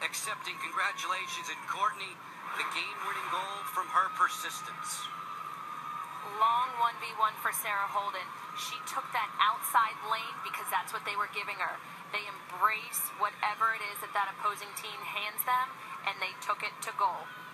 accepting congratulations, and Courtney, the game-winning goal from her persistence. Long 1v1 for Sarah Holden. She took that outside lane because that's what they were giving her. They embrace whatever it is that opposing team hands them, and they took it to goal.